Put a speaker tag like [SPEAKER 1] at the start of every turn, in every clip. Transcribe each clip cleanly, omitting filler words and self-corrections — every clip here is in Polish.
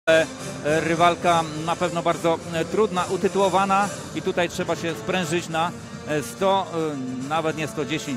[SPEAKER 1] Rywalka na pewno bardzo trudna, utytułowana i tutaj trzeba się sprężyć na 100, nawet nie 110,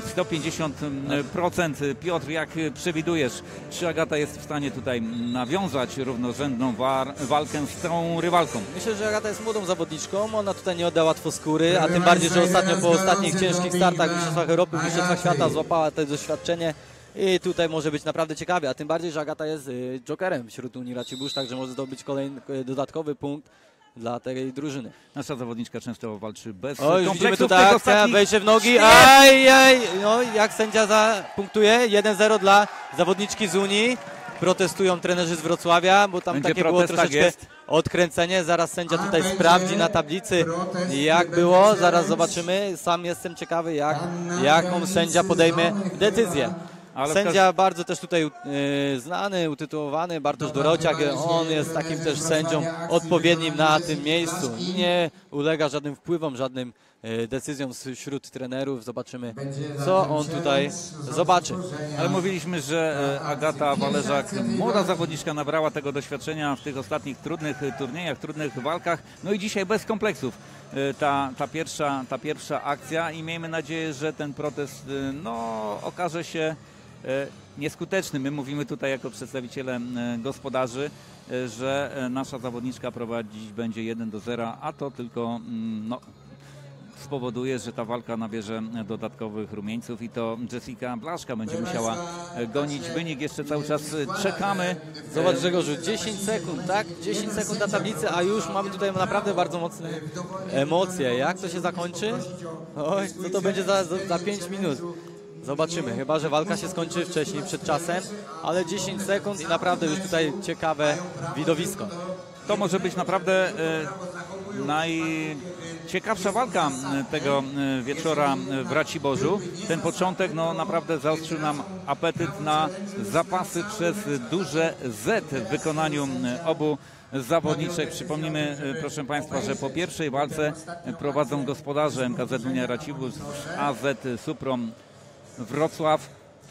[SPEAKER 1] 150%. Piotr, jak przewidujesz, czy Agata jest w stanie tutaj nawiązać równorzędną walkę z tą rywalką?
[SPEAKER 2] Myślę, że Agata jest młodą zawodniczką, ona tutaj nie odda łatwo skóry, a tym bardziej, że ostatnio po ostatnich ciężkich startach w Mistrzostwach Europy, w Mistrzostwach Świata złapała to doświadczenie i tutaj może być naprawdę ciekawie, a tym bardziej, że Agata jest jokerem wśród Unii Racibórz, także może zdobyć kolejny dodatkowy punkt dla tej drużyny.
[SPEAKER 1] Nasza zawodniczka często walczy bez
[SPEAKER 2] kompleksów.
[SPEAKER 1] kompleksów.
[SPEAKER 2] Tutaj akcja, wejście w nogi, ajaj, no jak sędzia zapunktuje, 1-0 dla zawodniczki z Unii. Protestują trenerzy z Wrocławia, bo tam
[SPEAKER 1] Będzie
[SPEAKER 2] takie
[SPEAKER 1] protest,
[SPEAKER 2] było troszeczkę odkręcenie. Zaraz sędzia tutaj sprawdzi na tablicy, jak było. Zaraz zobaczymy. Sam jestem ciekawy, jaką sędzia podejmie decyzję. Ale sędzia bardzo też tutaj znany, utytułowany, Bartosz Dorociak. On jest takim też sędzią odpowiednim na tym miejscu. Nie ulega żadnym wpływom, żadnym decyzjom wśród trenerów. Zobaczymy, co on tutaj zobaczy.
[SPEAKER 1] Ale mówiliśmy, że Agata Wależak, młoda zawodniczka, nabrała tego doświadczenia w tych ostatnich trudnych turniejach, trudnych walkach. No i dzisiaj bez kompleksów ta pierwsza akcja i miejmy nadzieję, że ten protest okaże się nieskuteczny. My mówimy tutaj jako przedstawiciele gospodarzy, że nasza zawodniczka prowadzić będzie 1-0, a to tylko spowoduje, że ta walka nabierze dodatkowych rumieńców i to Jessica Blaszka będzie musiała gonić wynik. Jeszcze cały czas czekamy.
[SPEAKER 2] Zobacz, Grzegorzu, 10 sekund, tak? 10 sekund na tablicy, a już mamy tutaj naprawdę bardzo mocne emocje. Jak to się zakończy? Oj, co to będzie za 5 minut? Zobaczymy, chyba że walka się skończy wcześniej, przed czasem, ale 10 sekund i naprawdę już tutaj ciekawe widowisko.
[SPEAKER 1] To może być naprawdę najciekawsza walka tego wieczora w Raciborzu. Ten początek naprawdę zaostrzył nam apetyt na zapasy przez duże Z w wykonaniu obu zawodniczek. Przypomnimy, proszę Państwa, że po pierwszej walce prowadzą gospodarze MKZ Unia Racibórz AZ Suprom Wrocław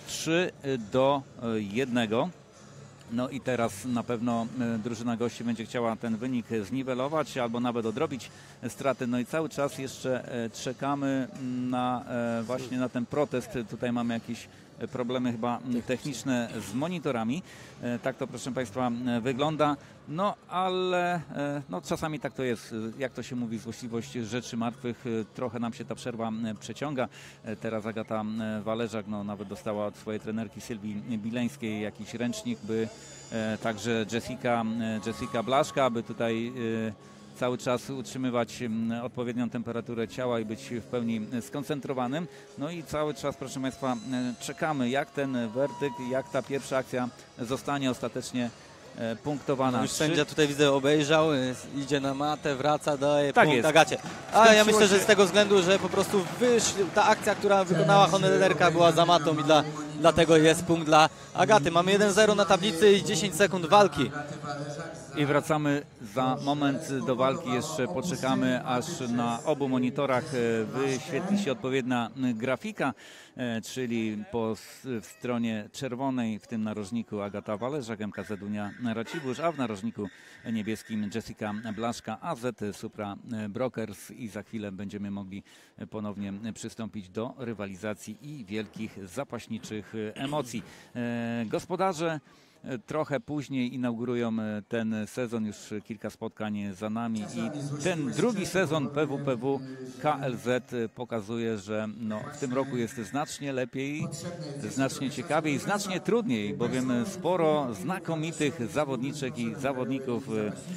[SPEAKER 1] 3-1. No i teraz na pewno drużyna gości będzie chciała ten wynik zniwelować albo nawet odrobić straty. No i cały czas jeszcze czekamy właśnie na ten protest. Tutaj mamy jakieś problemy chyba techniczne z monitorami. Tak to, proszę Państwa, wygląda. No ale czasami tak to jest. Jak to się mówi, złośliwość rzeczy martwych. Trochę nam się ta przerwa przeciąga. Teraz Agata Wależak nawet dostała od swojej trenerki Sylwii Bileńskiej jakiś ręcznik, by także Jessica Blaszka, aby tutaj cały czas utrzymywać odpowiednią temperaturę ciała i być w pełni skoncentrowanym. No i cały czas, proszę Państwa, czekamy, jak ten werdykt, jak ta pierwsza akcja zostanie ostatecznie punktowana.
[SPEAKER 2] Już sędzia tutaj widzę obejrzał, idzie na matę, wraca, daje punkt Agacie. Ale ja myślę, że z tego względu, że po prostu ta akcja, która wykonała honorerka, była za matą i dlatego jest punkt dla Agaty. Mamy 1-0 na tablicy i 10 sekund walki.
[SPEAKER 1] I wracamy za moment do walki. Jeszcze poczekamy, aż na obu monitorach wyświetli się odpowiednia grafika, czyli w stronie czerwonej, w tym narożniku Agata Wależak, MKZ Unia Racibórz, a w narożniku niebieskim Jessica Blaszka, AZ Supra Brokers i za chwilę będziemy mogli ponownie przystąpić do rywalizacji i wielkich zapaśniczych emocji. Gospodarze trochę później inaugurują ten sezon, już kilka spotkań za nami i ten drugi sezon PWPW KLZ pokazuje, że w tym roku jest znacznie lepiej, znacznie ciekawiej, znacznie trudniej, bowiem sporo znakomitych zawodniczek i zawodników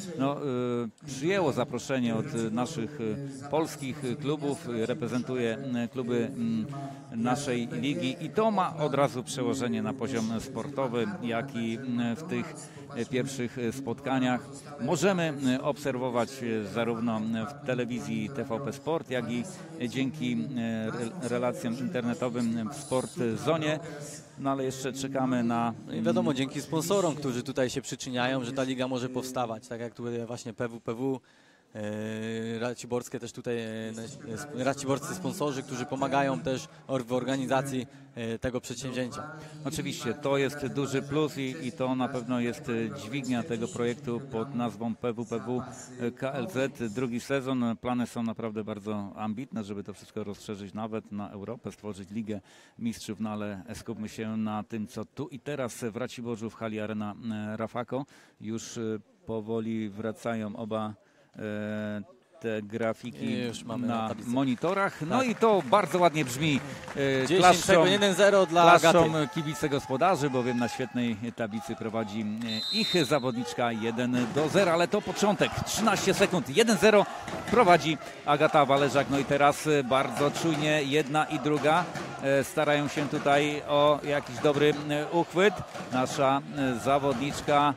[SPEAKER 1] przyjęło zaproszenie od naszych polskich klubów, reprezentuje kluby naszej ligi i to ma od razu przełożenie na poziom sportowy, jak i w tych pierwszych spotkaniach możemy obserwować zarówno w telewizji TVP Sport, jak i dzięki relacjom internetowym w Sport Zonie. No ale jeszcze czekamy na...
[SPEAKER 2] Wiadomo, dzięki sponsorom, którzy tutaj się przyczyniają, że ta liga może powstawać, tak jak tutaj właśnie PWPW raciborskie też tutaj, raciborscy sponsorzy, którzy pomagają też w organizacji tego przedsięwzięcia.
[SPEAKER 1] Oczywiście, to jest duży plus i to na pewno jest dźwignia tego projektu pod nazwą PWPW KLZ. Drugi sezon, plany są naprawdę bardzo ambitne, żeby to wszystko rozszerzyć nawet na Europę, stworzyć Ligę Mistrzów, no ale skupmy się na tym, co tu i teraz w Raciborzu w hali Arena Rafako. Już powoli wracają oba te grafiki
[SPEAKER 2] już mamy
[SPEAKER 1] na
[SPEAKER 2] tablicy.
[SPEAKER 1] monitorach. No
[SPEAKER 2] Tak.
[SPEAKER 1] i to bardzo ładnie brzmi.
[SPEAKER 2] 1-0 dla
[SPEAKER 1] Klaszczą
[SPEAKER 2] Agaty.
[SPEAKER 1] kibice gospodarzy, bowiem na świetnej tablicy prowadzi ich zawodniczka 1-0, ale to początek, 13 sekund, 1-0 prowadzi Agata Wależak. No i teraz bardzo czujnie jedna i druga starają się tutaj o jakiś dobry uchwyt. Nasza zawodniczka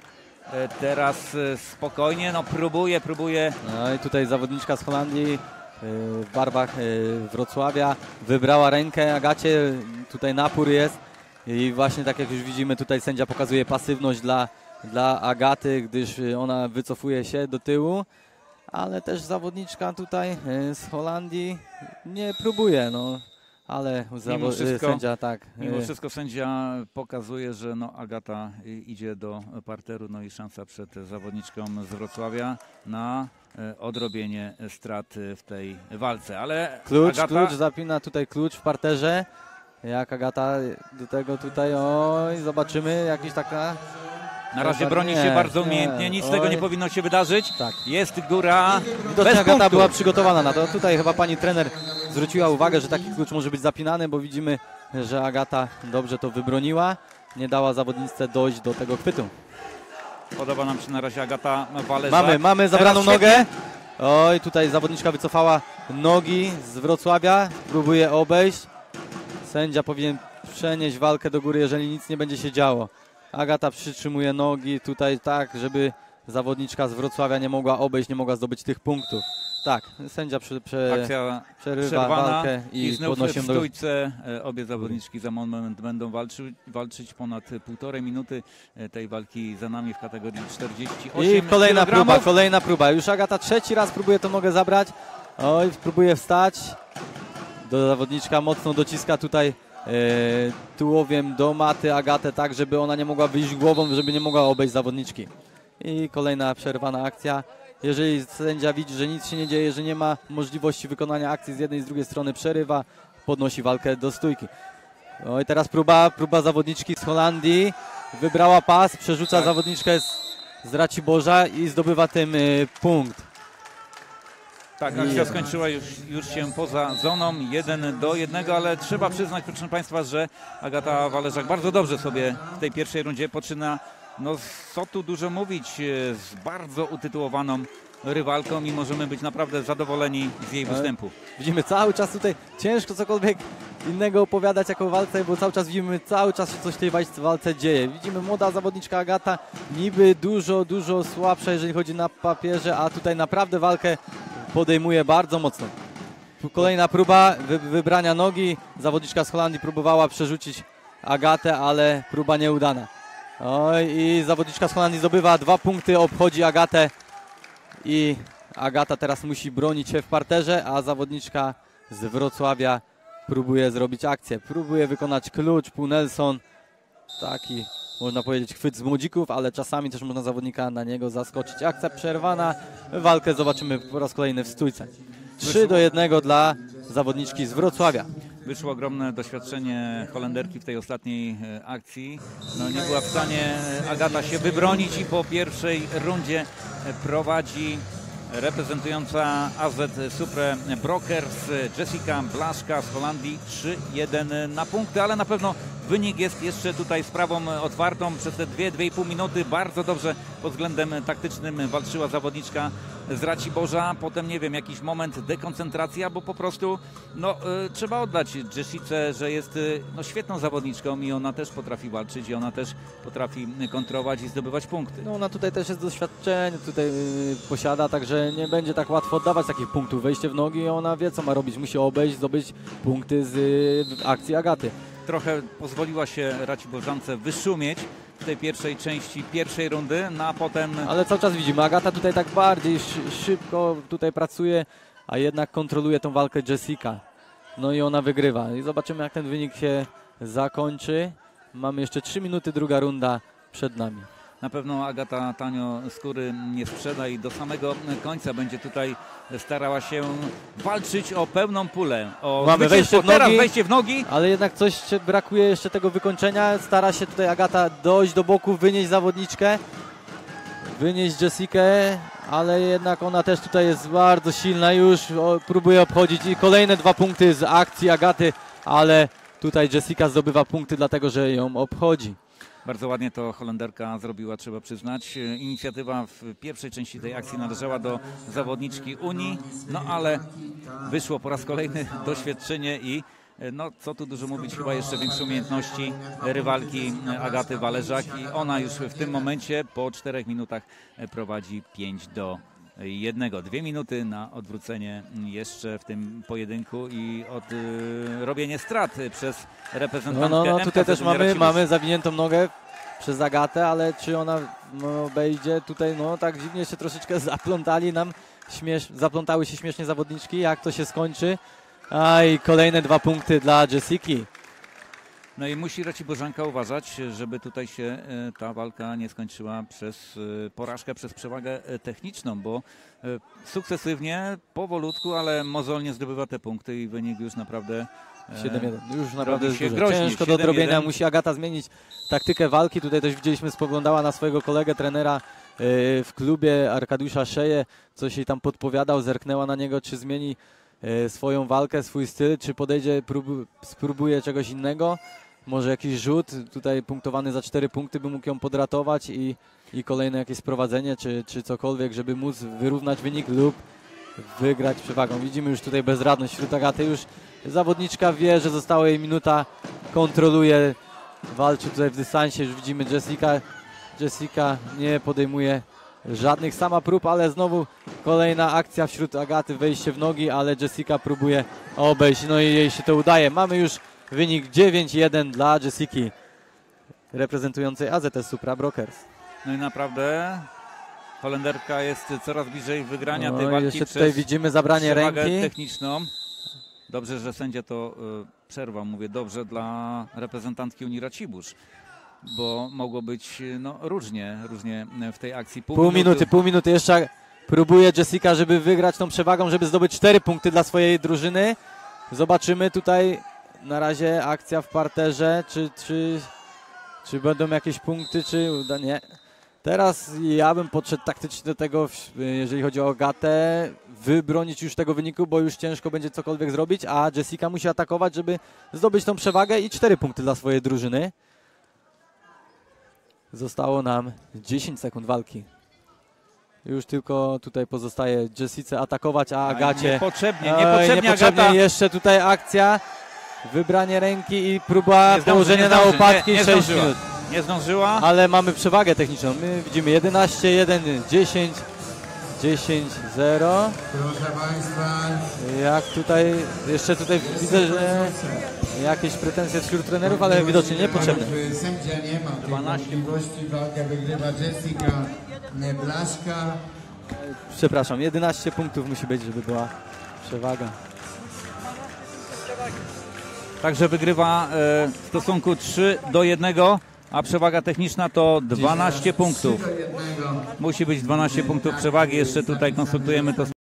[SPEAKER 1] teraz spokojnie, no próbuje.
[SPEAKER 2] No i tutaj zawodniczka z Holandii w barwach Wrocławia wybrała rękę Agacie, tutaj napór jest i właśnie tak jak już widzimy, tutaj sędzia pokazuje pasywność dla Agaty, gdyż ona wycofuje się do tyłu, ale też zawodniczka tutaj z Holandii nie próbuje, no. Ale sędzia tak.
[SPEAKER 1] Mimo wszystko sędzia pokazuje, że no Agata idzie do parteru, no i szansa przed zawodniczką z Wrocławia na odrobienie strat w tej walce. Ale
[SPEAKER 2] Klucz zapina tutaj klucz w parterze. Jak Agata do tego tutaj, oj, zobaczymy, jakiś taka...
[SPEAKER 1] Na razie broni się bardzo umiejętnie, nic z tego nie powinno się wydarzyć.
[SPEAKER 2] Tak.
[SPEAKER 1] Jest góra.
[SPEAKER 2] Widocznie Agata była przygotowana na to. Tutaj chyba pani trener zwróciła uwagę, że taki klucz może być zapinany, bo widzimy, że Agata dobrze to wybroniła. Nie dała zawodniczce dojść do tego chwytu.
[SPEAKER 1] Podoba nam się na razie Agata Wależak.
[SPEAKER 2] Mamy zabraną nogę. Oj, tutaj zawodniczka wycofała nogi z Wrocławia. Próbuje obejść. Sędzia powinien przenieść walkę do góry, jeżeli nic nie będzie się działo. Agata przytrzymuje nogi tutaj tak, żeby zawodniczka z Wrocławia nie mogła obejść, nie mogła zdobyć tych punktów. Tak, sędzia
[SPEAKER 1] Akcja
[SPEAKER 2] przerywa walkę i
[SPEAKER 1] znów
[SPEAKER 2] podnosi
[SPEAKER 1] w stójce. Obie zawodniczki za moment będą walczyć ponad 1,5 minuty tej walki za nami w kategorii 48
[SPEAKER 2] I kolejna próba. Już Agata trzeci raz próbuje tę nogę zabrać. Oj, próbuje wstać. Zawodniczka mocno dociska tutaj tułowiem do maty Agatę, tak żeby ona nie mogła wyjść głową, żeby nie mogła obejść zawodniczki. I kolejna przerwana akcja. Jeżeli sędzia widzi, że nic się nie dzieje, że nie ma możliwości wykonania akcji z jednej i z drugiej strony, przerywa, podnosi walkę do stójki. No i teraz próba zawodniczki z Holandii. Wybrała pas, przerzuca zawodniczkę z Raciborza i zdobywa tym punkt.
[SPEAKER 1] Tak, akcja skończyła już się poza zoną 1-1, ale trzeba przyznać, proszę Państwa, że Agata Wależak bardzo dobrze sobie w tej pierwszej rundzie poczyna. No co tu dużo mówić, z bardzo utytułowaną rywalką i możemy być naprawdę zadowoleni z jej występu.
[SPEAKER 2] Widzimy cały czas tutaj, ciężko cokolwiek innego opowiadać jako o walce, bo cały czas widzimy, cały czas się coś w tej walce dzieje. Widzimy młoda zawodniczka Agata, niby dużo słabsza, jeżeli chodzi na papierze, a tutaj naprawdę walkę podejmuje bardzo mocno. Kolejna próba wybrania nogi. Zawodniczka z Holandii próbowała przerzucić Agatę, ale próba nieudana. Oj, i zawodniczka z Holandii zdobywa 2 punkty, obchodzi Agatę i Agata teraz musi bronić się w parterze, a zawodniczka z Wrocławia próbuje zrobić akcję. Próbuje wykonać klucz, pół Nelson. Taki, można powiedzieć, chwyt z młodzików, ale czasami też można zawodnika na niego zaskoczyć. Akcja przerwana, walkę zobaczymy po raz kolejny w stójce. 3-1 dla zawodniczki z Wrocławia.
[SPEAKER 1] Wyszło ogromne doświadczenie Holenderki w tej ostatniej akcji. No nie była w stanie Agata się wybronić i po pierwszej rundzie prowadzi reprezentująca AZ Supre Brokers Jessica Blaszka z Holandii 3-1 na punkty, ale na pewno wynik jest jeszcze tutaj sprawą otwartą. Przez te 2-2,5 minuty bardzo dobrze pod względem taktycznym walczyła zawodniczka z Raciborza. Potem, nie wiem, jakiś moment dekoncentracji, bo po prostu no, trzeba oddać Jessicę, że jest no, świetną zawodniczką i ona też potrafi walczyć i ona też potrafi kontrolować i zdobywać punkty.
[SPEAKER 2] No ona tutaj też jest doświadczenie, tutaj posiada, także nie będzie tak łatwo oddawać takich punktów. Wejście w nogi i ona wie, co ma robić. Musi obejść, zdobyć punkty z akcji Agaty.
[SPEAKER 1] Trochę pozwoliła się Raciborzance wyszumieć w tej pierwszej części pierwszej rundy, no a potem...
[SPEAKER 2] Ale cały czas widzimy, Agata tutaj tak bardziej szybko tutaj pracuje, a jednak kontroluje tą walkę Jessica. No i ona wygrywa. I zobaczymy, jak ten wynik się zakończy. Mamy jeszcze 3 minuty, druga runda przed nami.
[SPEAKER 1] Na pewno Agata tanio skóry nie sprzeda i do samego końca będzie tutaj starała się walczyć o pełną pulę.
[SPEAKER 2] Mamy wejście w nogi,
[SPEAKER 1] teraz wejście w nogi.
[SPEAKER 2] Ale jednak coś brakuje jeszcze tego wykończenia. Stara się tutaj Agata dojść do boku, wynieść zawodniczkę, wynieść Jessicę, ale jednak ona też tutaj jest bardzo silna, już próbuje obchodzić i kolejne 2 punkty z akcji Agaty, ale tutaj Jessica zdobywa punkty dlatego, że ją obchodzi.
[SPEAKER 1] Bardzo ładnie to Holenderka zrobiła, trzeba przyznać. Inicjatywa w pierwszej części tej akcji należała do zawodniczki Unii, no ale wyszło po raz kolejny doświadczenie i no co tu dużo mówić, chyba jeszcze większe umiejętności rywalki Agaty Wależak i ona już w tym momencie po 4 minutach prowadzi 5-1. 2 minuty na odwrócenie jeszcze w tym pojedynku i robienie strat przez reprezentantkę MKZ
[SPEAKER 2] tutaj też
[SPEAKER 1] Racibórz.
[SPEAKER 2] mamy zawiniętą nogę przez Agatę, ale czy ona obejdzie tutaj, no tak dziwnie się troszeczkę zaplątali nam, zaplątały się śmiesznie zawodniczki, jak to się skończy. A i kolejne 2 punkty dla Jessiki.
[SPEAKER 1] No i musi Raciborzanka uważać, żeby tutaj się ta walka nie skończyła przez porażkę, przez przewagę techniczną, bo sukcesywnie, powolutku, ale mozolnie zdobywa te punkty i wynik już naprawdę
[SPEAKER 2] 7-1. Już naprawdę jest dużo.
[SPEAKER 1] groźnie.
[SPEAKER 2] Ciężko do odrobienia. Musi Agata zmienić taktykę walki. Tutaj też widzieliśmy, spoglądała na swojego kolegę, trenera w klubie, Arkadiusza Szeję, coś jej tam podpowiadał, zerknęła na niego, czy zmieni swoją walkę, swój styl, czy podejdzie, spróbuje czegoś innego. Może jakiś rzut, tutaj punktowany za 4 punkty, by mógł ją podratować i kolejne jakieś sprowadzenie, czy cokolwiek, żeby móc wyrównać wynik lub wygrać przewagą. Widzimy już tutaj bezradność wśród Agaty, już zawodniczka wie, że została jej minuta, kontroluje, walczy tutaj w dystansie, już widzimy Jessica nie podejmuje żadnych sama prób, ale znowu kolejna akcja wśród Agaty, wejście w nogi, ale Jessica próbuje obejść, no i jej się to udaje. Mamy już wynik 9-1 dla Jessiki, reprezentującej AZS Supra Brokers.
[SPEAKER 1] No i naprawdę Holenderka jest coraz bliżej wygrania tej walki.
[SPEAKER 2] Jeszcze tutaj widzimy zabranie ręki
[SPEAKER 1] techniczną. Dobrze, że sędzia to przerwał, mówię dobrze dla reprezentantki Unii Racibórz, bo mogło być no, różnie w tej akcji.
[SPEAKER 2] Pół minuty jeszcze próbuje Jessica, żeby wygrać tą przewagą, żeby zdobyć 4 punkty dla swojej drużyny. Zobaczymy tutaj na razie akcja w parterze, czy będą jakieś punkty, czy uda nie. Teraz ja bym podszedł taktycznie do tego, jeżeli chodzi o Agatę, wybronić już tego wyniku, bo już ciężko będzie cokolwiek zrobić, a Jessica musi atakować, żeby zdobyć tą przewagę i 4 punkty dla swojej drużyny. Zostało nam 10 sekund walki. Już tylko tutaj pozostaje Jessice atakować, a Agacie...
[SPEAKER 1] Niepotrzebnie Agata.
[SPEAKER 2] Jeszcze tutaj akcja, wybranie ręki i próba położenia na łopatki, 6 minut.
[SPEAKER 1] Nie zdążyła.
[SPEAKER 2] Ale mamy przewagę techniczną. My widzimy 11-1, 10-0.
[SPEAKER 3] Proszę Państwa.
[SPEAKER 2] Jak tutaj, jeszcze tutaj widzę, że jakieś pretensje wśród trenerów, ale widocznie niepotrzebne.
[SPEAKER 3] Sędzia nie ma tej możliwości, walkę wygrywa Jessica Blaszka.
[SPEAKER 2] Przepraszam, 11 punktów musi być, żeby była przewaga.
[SPEAKER 1] Także wygrywa w stosunku 3-1, a przewaga techniczna to 12 punktów. Musi być 12 punktów przewagi. Jeszcze tutaj konsultujemy to